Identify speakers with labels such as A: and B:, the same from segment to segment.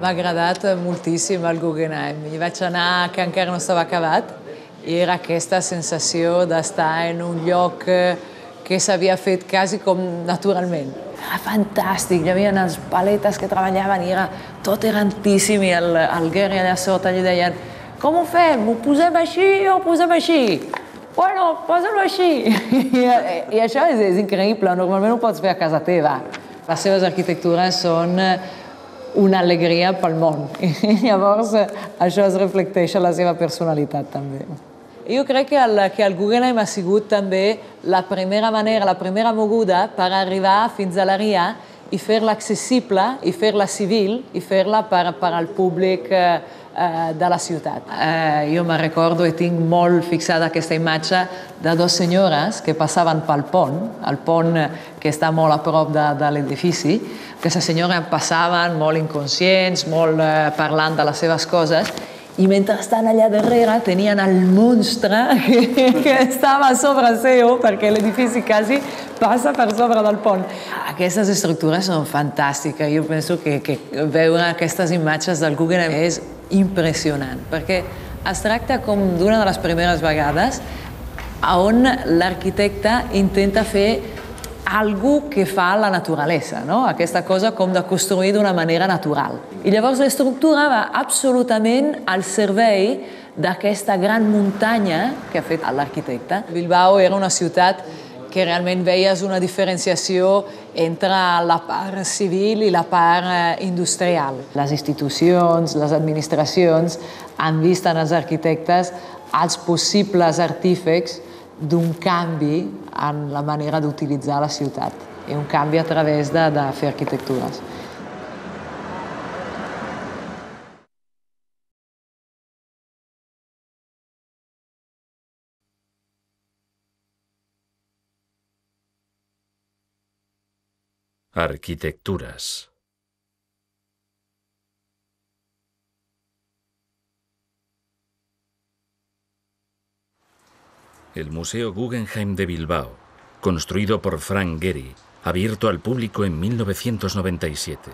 A: M'ha agradat moltíssim el Guggenheim. Hi vaig anar que encara no estava acabat i era aquesta sensació d'estar en un lloc que s'havia fet quasi com naturalment. Era fantàstic, hi havia els paletes que treballaven i tot era altíssim i el Gary allà sota li deien com ho fem? Ho posem així o ho posem així? Bueno, posa-lo així. I això és increïble, normalment ho pots fer a casa teva. Les seves arquitectures són una alegria pel món. I llavors això es reflecteix a la seva personalitat també. Jo crec que el Guggenheim ha sigut també la primera manera, la primera moguda per arribar fins a la Ria i fer-la accessible, i fer-la civil, i fer-la per al públic de la ciutat. Jo me recordo i tinc molt fixada aquesta imatge de dues senyores que passaven pel pont, el pont que està molt a prop de l'edifici. Aquestes senyores passaven molt inconscients, molt parlant de les seves coses, i mentrestant allà darrere tenien el monstre que estava a sobre seu, perquè l'edifici quasi passa per sobre del pont. Aquestes estructures són fantàstiques. Jo penso que veure aquestes imatges del Guggenheim és impressionant, perquè es tracta com d'una de les primeres vegades on l'arquitecte intenta fer algo que fa la naturalesa, no? Aquesta cosa com de construir d'una manera natural. I llavors l'estructura va absolutament al servei d'aquesta gran muntanya que ha fet l'arquitecte. Bilbao era una ciutat que realment veies una diferenciació entre la part civil i la part industrial. Les institucions, les administracions han vist en els arquitectes els possibles artífecs d'un canvi en la manera d'utilitzar la ciutat i un canvi a través de fer arquitectures.
B: Arquitecturas. El Museo Guggenheim de Bilbao, construido por Frank Gehry, abierto al público en 1997.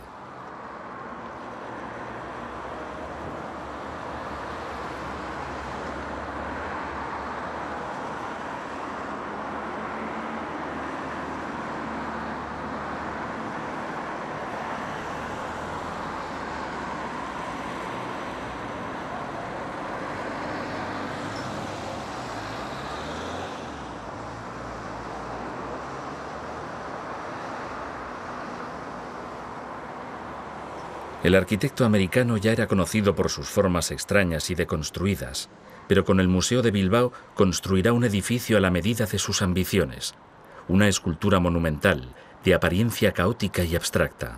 B: El arquitecto americano ya era conocido por sus formas extrañas y deconstruidas, pero con el Museo de Bilbao construirá un edificio a la medida de sus ambiciones, una escultura monumental, de apariencia caótica y abstracta.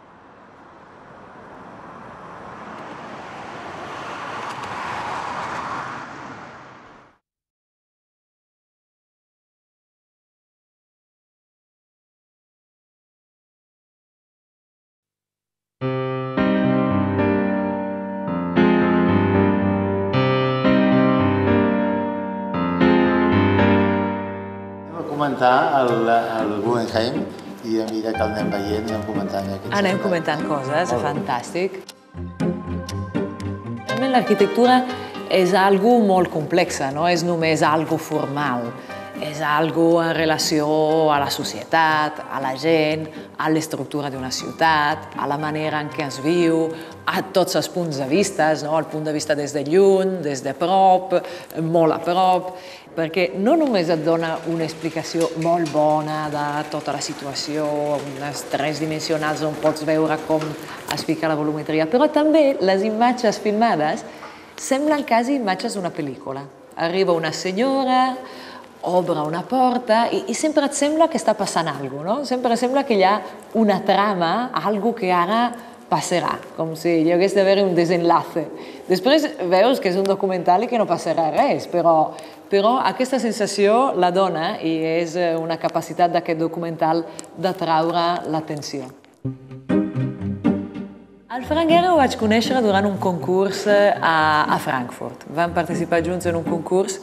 C: Comentar el Guggenheim i a mesura que el anem veient anem comentant aquests...
A: Anem comentant coses, fantàstic. Realment l'arquitectura és algo molt complexa, no és només algo formal. És algo en relació a la societat, a la gent, a l'estructura d'una ciutat, a la manera en què es viu, a tots els punts de vista, no? El punt de vista des de lluny, des de prop, molt a prop, perquè no només et dona una explicació molt bona de tota la situació, unes tres dimensionals on pots veure com es fica la volumetria, però també les imatges filmades semblen quasi imatges d'una pel·lícula. Arriba una senyora, obre una porta i sempre et sembla que està passant alguna cosa, no? Sempre sembla que hi ha una trama, algo que ara passarà, com si hi hagués d'haver un desenlace. Després veus que és un documental i que no passarà res, però aquesta sensació la dona i és una capacitat d'aquest documental d'atraure l'atenció. El Frank Gehry ho vaig conèixer durant un concurs a Frankfurt. Vam participar junts en un concurs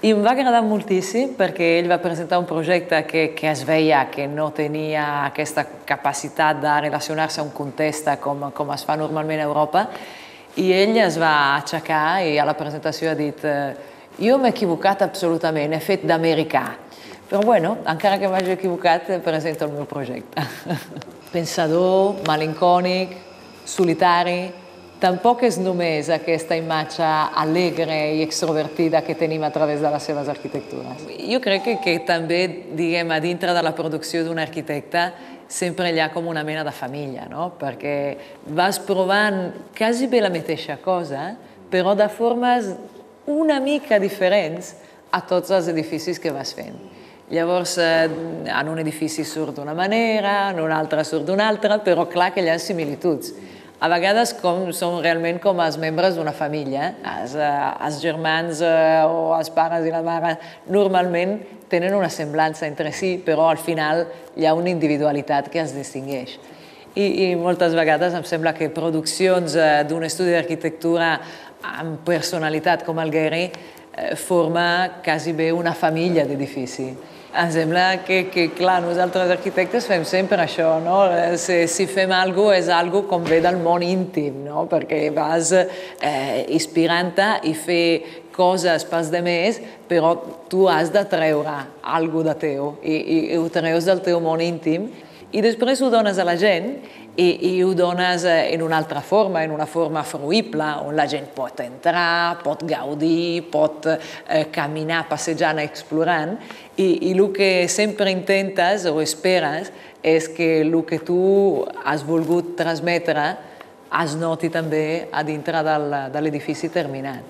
A: I em va agradar moltíssim perquè ell va presentar un projecte que es veia que no tenia aquesta capacitat de relacionar-se a un context com es fa normalment a Europa, i ell es va aixecar i a la presentació ha dit jo m'he equivocat absolutament, he fet d'americà. Però bueno, encara que m'hagi equivocat, presento el meu projecte. Pensador, malincònic, solitari, tampoc és només aquesta imatge alegre i extrovertida que tenim a través de les seves arquitectures. Jo crec que també, diguem, a dintre de la producció d'un arquitecte sempre hi ha com una mena de família, no? Perquè vas provant quasi bé la mateixa cosa, però de formes una mica diferents a tots els edificis que vas fent. Llavors, en un edifici surt d'una manera, en un altre surt d'una altra, però clar que hi ha similituds. A vegades són realment com els membres d'una família. Els germans o els pares i la mare normalment tenen una semblança entre si, però al final hi ha una individualitat que els distingueix. I moltes vegades em sembla que produccions d'un estudi d'arquitectura amb personalitat com el Gehry forma quasi bé una família d'edifici. Em sembla que, clar, nosaltres arquitectes fem sempre això, no? Si fem alguna cosa, és alguna cosa com ve del món íntim, no? Perquè vas inspirant-te i fer coses pels demés, però tu has de treure alguna cosa de teu i ho treus del teu món íntim i després ho dones a la gent i ho dones en una altra forma, en una forma fruïble, on la gent pot entrar, pot gaudir, pot caminar, passejant, explorant, i el que sempre intentes o esperes és que el que tu has volgut transmetre es noti també a dintre de l'edifici terminat.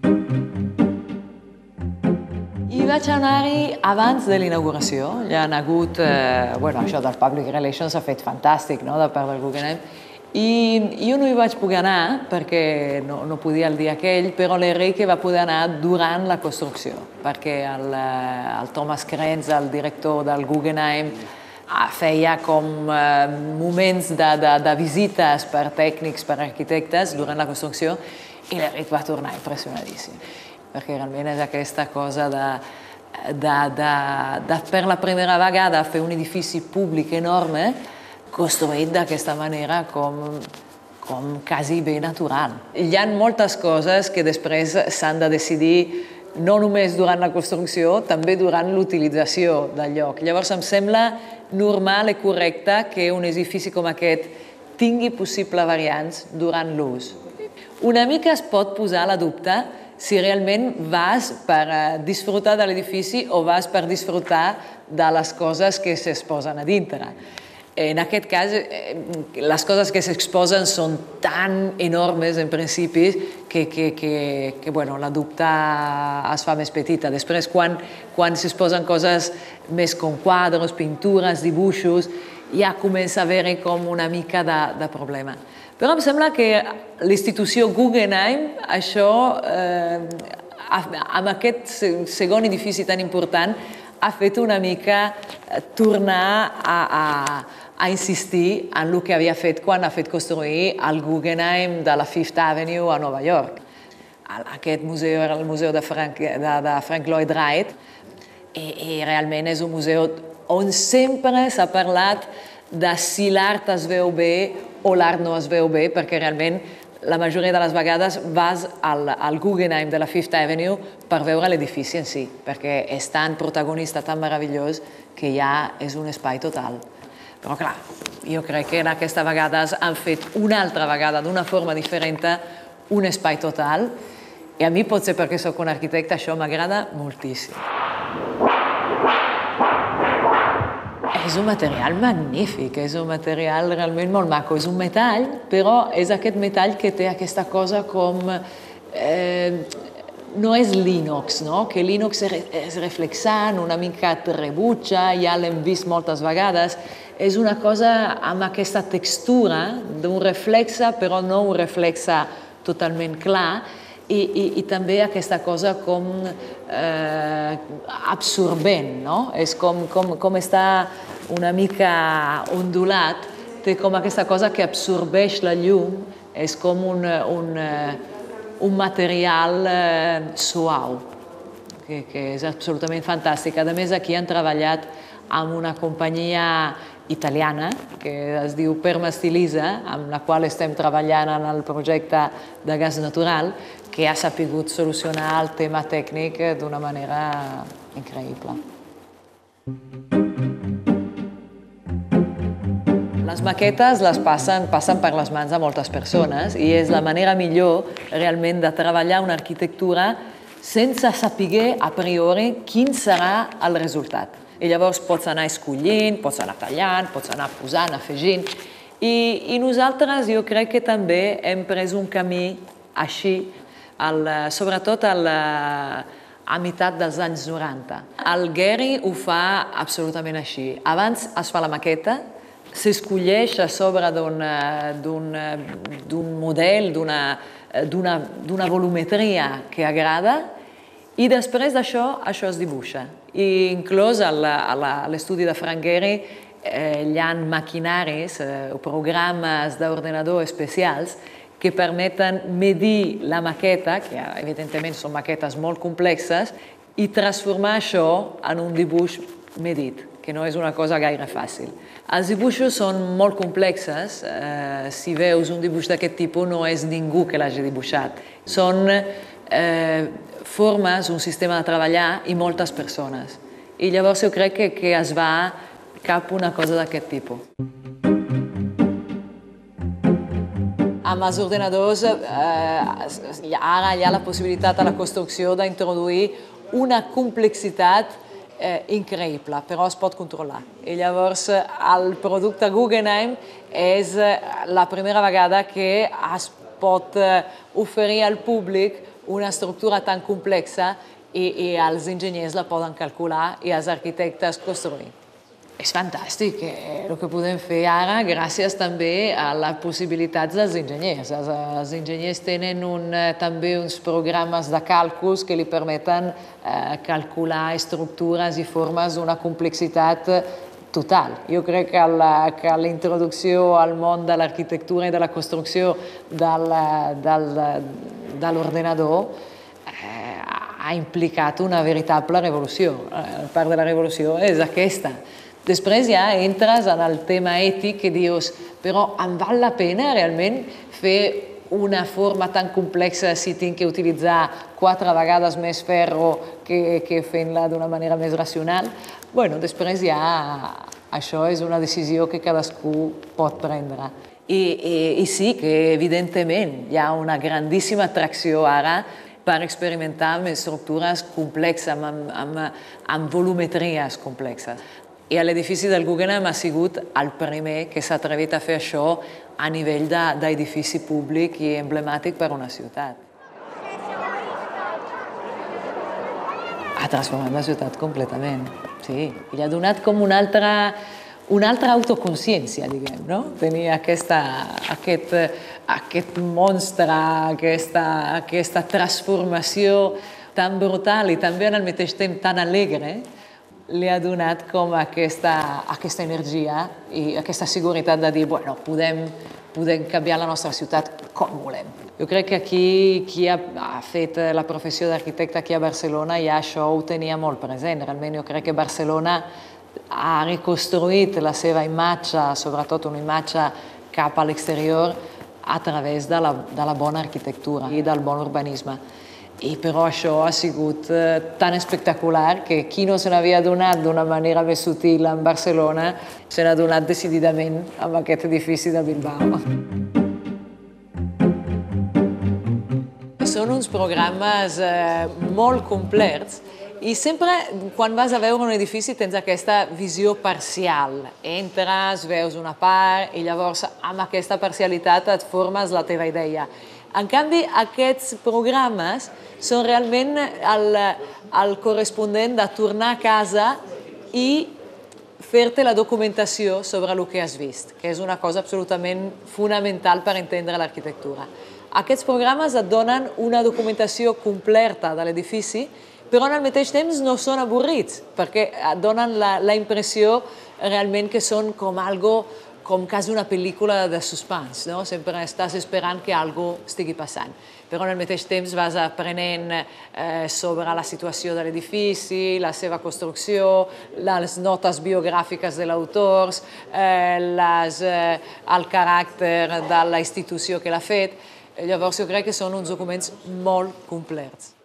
A: I vaig anar-hi abans de l'inauguració. Hi ha hagut, això del Public Relations s'ha fet fantàstic, no?, de part del Guggenheim. I jo no hi vaig poder anar perquè no podia el dia aquell, però l'Enrique va poder anar durant la construcció, perquè el Thomas Krenz, el director del Guggenheim, feia com moments de visites per tècnics, per arquitectes durant la construcció, i l'Enrique va tornar impressionadíssim. Perquè realment és aquesta cosa de per la primera vegada fer un edifici públic enorme construït d'aquesta manera com quasi bé natural. Hi ha moltes coses que després s'han de decidir no només durant la construcció, també durant l'utilització del lloc. Llavors em sembla normal i correcte que un edifici com aquest tingui possibles variants durant l'ús. Una mica es pot posar a la dubte si realment vas per disfrutar de l'edifici o vas per disfrutar de les coses que s'exposen a dintre. En aquest cas, les coses que s'exposen són tan enormes, en principi, que la dubte es fa més petita. Després, quan s'exposen coses més com quadres, pintures, dibuixos, ja comença a haver-hi com una mica de problema. Però em sembla que l'institució Guggenheim, això, amb aquest segon edifici tan important, ha fet una mica tornar a insistir en el que havia fet quan ha fet construir el Guggenheim de la Fifth Avenue a Nova York. Aquest museu era el museu de Frank Lloyd Wright i realment és un museu on sempre s'ha parlat de si l'art es veu bé o l'art no es veu bé, perquè realment la majoria de les vegades vas al Guggenheim de la Fifth Avenue per veure l'edifici en si, perquè és tan protagonista, tan meravellós, que ja és un espai total. Però clar, jo crec que aquesta vegada han fet una altra vegada, d'una forma diferent, un espai total, i a mi potser perquè soc un arquitecte això m'agrada moltíssim. És un material magnífic, és un material realment molt maco. És un metall, però és aquest metall que té aquesta cosa com... No és l'ínox, no? Que l'ínox és reflexant, una mica rebutja, ja l'hem vist moltes vegades. És una cosa amb aquesta textura d'un reflexe, però no un reflexe totalment clar, i també aquesta cosa com absorbent, no? És com està una mica ondulat, té com aquesta cosa que absorbeix la llum, és com un material suau. que és absolutament fantàstic. A més, aquí han treballat amb una companyia italiana que es diu Permastilisa, amb la qual estem treballant en el projecte de gas natural, que ha sapigut solucionar el tema tècnic d'una manera increïble. Les maquetes passen per les mans de moltes persones i és la manera millor realment de treballar una arquitectura sense saber a priori quin serà el resultat. I llavors pots anar escollint, pots anar tallant, pots anar posant, afegint. I nosaltres jo crec que també hem pres un camí així, sobretot a meitat dels anys 90. El Gehry ho fa absolutament així. Abans es fa la maqueta, s'escolleix a sobre d'un model, d'una volumetria que agrada, i després d'això, això es dibuixa. I inclús a l'estudi de Frank Gehry hi ha maquinaris o programes d'ordenador especials que permeten medir la maqueta, que evidentment són maquetes molt complexes, i transformar això en un dibuix medit, que no és una cosa gaire fàcil. Els dibuixos són molt complexes. Si veus un dibuix d'aquest tipus, no és ningú que l'hagi dibuixat. Són formes, un sistema de treballar i moltes persones. I llavors jo crec que es va cap a una cosa d'aquest tipus. Amb els ordenadors ara hi ha la possibilitat a la construcció d'introduir una complexitat increïble, però es pot controlar. I llavors el producte Guggenheim és la primera vegada que es pot oferir al públic una estructura tan complexa i els enginyers la poden calcular i els arquitectes construir. És fantàstic el que podem fer ara gràcies també a les possibilitats dels enginyers. Els enginyers tenen també uns programes de càlculs que li permeten calcular estructures i formes d'una complexitat total. Jo crec que la introducció al món de l'arquitectura i de la construcció de l'ordenador ha implicat una veritable revolució. Part de la revolució és aquesta. Després ja entres en el tema ètic que dius, però em val la pena realment fer una forma tan complexa si tinc que utilitzar 4 vegades més ferro que fent-la d'una manera més racional? Bé, després ja això és una decisió que cadascú pot prendre. I sí que evidentment hi ha una grandíssima atracció ara per experimentar amb estructures complexes, amb volumetries complexes. I l'edifici del Guggenheim ha sigut el primer que s'ha atrevit a fer això a nivell d'edifici públic i emblemàtic per a una ciutat. Ha transformat la ciutat completament, sí. I ha donat com una altra autoconsciència, diguem, no? Tenir aquest monstre, aquesta transformació tan brutal i també al mateix temps tan alegre, li ha donat com aquesta energia i aquesta seguretat de dir, bueno, podem canviar la nostra ciutat com volem. Jo crec que aquí qui ha fet la professió d'arquitecte aquí a Barcelona ja això ho tenia molt present. Realment jo crec que Barcelona ha reconstruït la seva imatge, sobretot una imatge cap a l'exterior, a través de la bona arquitectura i del bon urbanisme. I però això ha sigut tan espectacular que qui no se n'havia donat d'una manera més sutil en Barcelona se n'ha donat decididament amb aquest edifici de Bilbao. Són uns programes molt complets i sempre quan vas a veure un edifici tens aquesta visió parcial. Entres, veus una part i llavors amb aquesta parcialitat et formes la teva idea. En canvi, aquests programes són realment el corresponent de tornar a casa i fer-te la documentació sobre el que has vist, que és una cosa absolutament fonamental per entendre l'arquitectura. Aquests programes et donen una documentació completa de l'edifici, però al mateix temps no són avorrits, perquè et donen la impressió realment que són com algo com quasi una pel·lícula de suspens, no? Sempre estàs esperant que alguna cosa estigui passant. Però al mateix temps vas aprenent sobre la situació de l'edifici, la seva construcció, les notes biogràfiques de l'autor, el caràcter de la institució que l'ha fet. Llavors jo crec que són uns documents molt complets.